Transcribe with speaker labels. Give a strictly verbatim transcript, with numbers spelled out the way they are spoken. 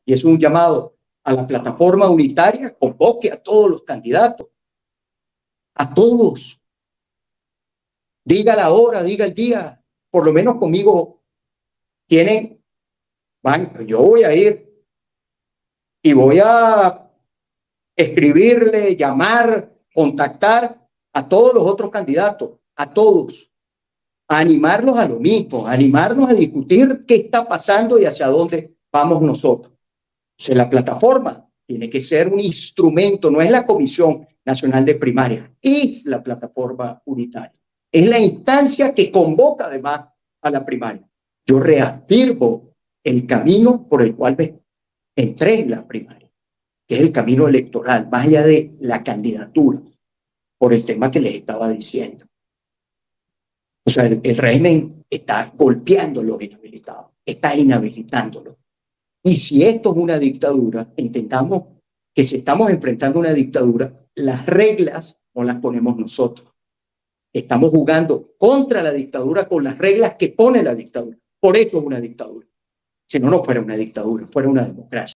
Speaker 1: y es un llamado a la plataforma unitaria, convoque a todos los candidatos, a todos. Diga la hora, diga el día, por lo menos conmigo tienen, van, yo voy a ir y voy a escribirle, llamar, contactar a todos los otros candidatos, a todos, a animarlos a lo mismo, a animarnos a discutir qué está pasando y hacia dónde vamos nosotros. O sea, la plataforma tiene que ser un instrumento, no es la Comisión Nacional de Primaria, es la plataforma unitaria. Es la instancia que convoca además a la primaria. Yo reafirmo el camino por el cual me entré en la primaria, que es el camino electoral, más allá de la candidatura, por el tema que les estaba diciendo. O sea, el, el régimen está golpeando a los inhabilitados, está inhabilitándolo. Y si esto es una dictadura, entendamos que si estamos enfrentando una dictadura, las reglas no las ponemos nosotros. Estamos jugando contra la dictadura con las reglas que pone la dictadura. Por eso es una dictadura. Si no, no fuera una dictadura, fuera una democracia.